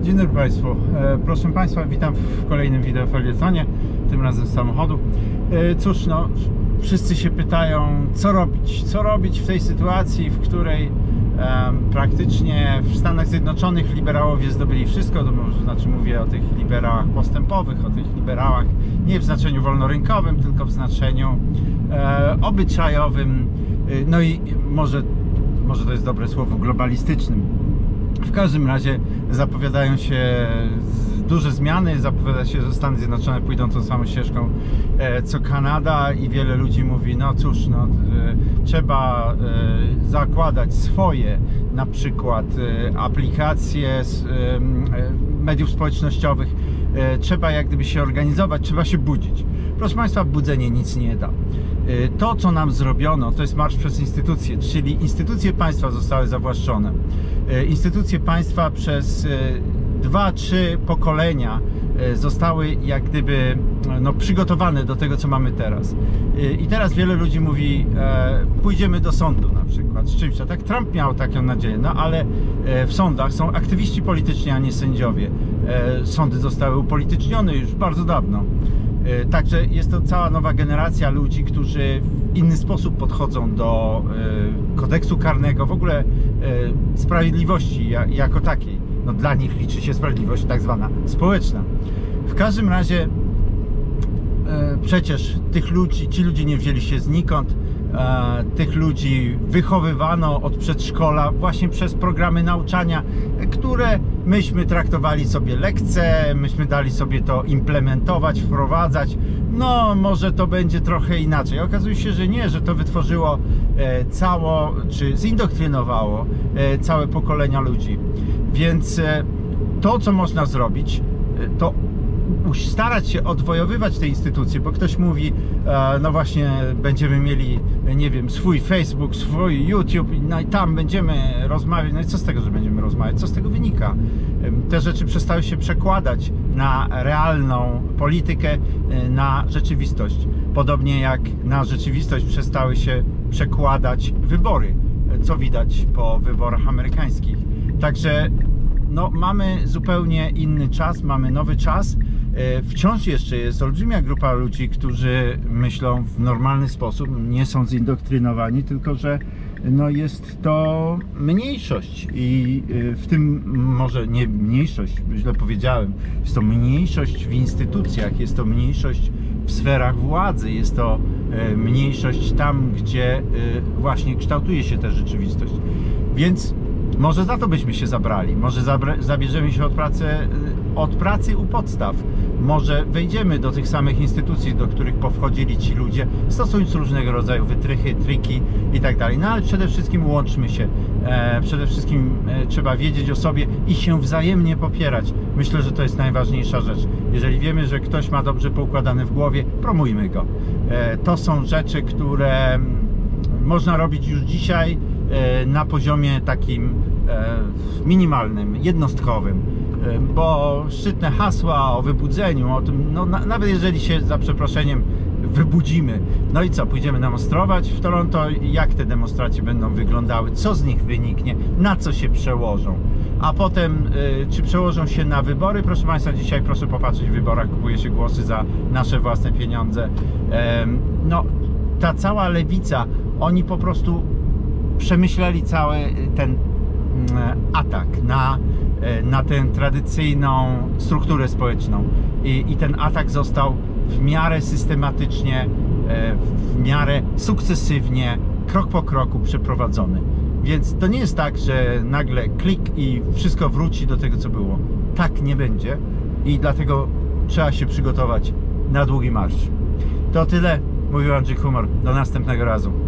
Dzień dobry Państwu. Proszę Państwa, witam w kolejnym wideofelietonie, tym razem z samochodu. Cóż, no, wszyscy się pytają, co robić w tej sytuacji, w której praktycznie w Stanach Zjednoczonych liberałowie zdobyli wszystko, to znaczy mówię o tych liberałach postępowych, o tych liberałach nie w znaczeniu wolnorynkowym, tylko w znaczeniu obyczajowym, no i może to jest dobre słowo, globalistycznym. W każdym razie zapowiadają się duże zmiany, zapowiada się, że Stany Zjednoczone pójdą tą samą ścieżką co Kanada i wiele ludzi mówi, no cóż, no, trzeba zakładać swoje na przykład aplikacje mediów społecznościowych, trzeba jak gdyby się organizować, trzeba się budzić. Proszę Państwa, budzenie nic nie da. To, co nam zrobiono, to jest marsz przez instytucje, czyli instytucje państwa zostały zawłaszczone. Instytucje państwa przez 2-3 pokolenia zostały jak gdyby przygotowane do tego, co mamy teraz. I teraz wiele ludzi mówi, pójdziemy do sądu na przykład z czymś. Tak, Trump miał taką nadzieję, no ale w sądach są aktywiści polityczni, a nie sędziowie. Sądy zostały upolitycznione już bardzo dawno. Także jest to cała nowa generacja ludzi, którzy w inny sposób podchodzą do kodeksu karnego, w ogóle sprawiedliwości jako takiej. No, dla nich liczy się sprawiedliwość tak zwana społeczna. W każdym razie przecież ci ludzie nie wzięli się znikąd. Tych ludzi wychowywano od przedszkola właśnie przez programy nauczania, które myśmy traktowali sobie lekce, myśmy dali sobie to implementować, wprowadzać. No może to będzie trochę inaczej. Okazuje się, że nie, że to wytworzyło czy zindoktrynowało całe pokolenia ludzi. Więc to, co można zrobić, to starać się odwojowywać te instytucje, bo ktoś mówi, no właśnie będziemy mieli, nie wiem, swój Facebook, swój YouTube, no i tam będziemy rozmawiać. No i co z tego, że będziemy rozmawiać? Co z tego wynika? Te rzeczy przestały się przekładać na realną politykę, na rzeczywistość. Podobnie jak na rzeczywistość przestały się przekładać wybory, co widać po wyborach amerykańskich. Także no, mamy zupełnie inny czas, mamy nowy czas. Wciąż jeszcze jest olbrzymia grupa ludzi, którzy myślą w normalny sposób, nie są zindoktrynowani, tylko że no, jest to mniejszość i w tym może nie mniejszość, źle powiedziałem, jest to mniejszość w instytucjach, jest to mniejszość w sferach władzy, jest to mniejszość tam, gdzie właśnie kształtuje się ta rzeczywistość. Więc może za to byśmy się zabrali, może zabierzemy się od pracy u podstaw, może wejdziemy do tych samych instytucji, do których powchodzili ci ludzie, stosując różnego rodzaju wytrychy, triki i tak dalej. No ale przede wszystkim łączmy się, przede wszystkim trzeba wiedzieć o sobie i się wzajemnie popierać. Myślę, że to jest najważniejsza rzecz. Jeżeli wiemy, że ktoś ma dobrze poukładane w głowie, promujmy go. To są rzeczy, które można robić już dzisiaj na poziomie takim minimalnym, jednostkowym, bo szczytne hasła o wybudzeniu, o tym, no, nawet jeżeli się za przeproszeniem wybudzimy, no i co, pójdziemy demonstrować w Toronto, jak te demonstracje będą wyglądały, co z nich wyniknie, na co się przełożą, a potem czy przełożą się na wybory. Proszę Państwa, dzisiaj proszę popatrzeć, w wyborach kupuje się głosy za nasze własne pieniądze. No, ta cała lewica, oni po prostu przemyśleli cały ten atak na tę tradycyjną strukturę społeczną i ten atak został w miarę systematycznie, w miarę sukcesywnie, krok po kroku przeprowadzony. Więc to nie jest tak, że nagle klik i wszystko wróci do tego, co było. Tak nie będzie i dlatego trzeba się przygotować na długi marsz. To tyle, mówił Andrzej Humor. Do następnego razu.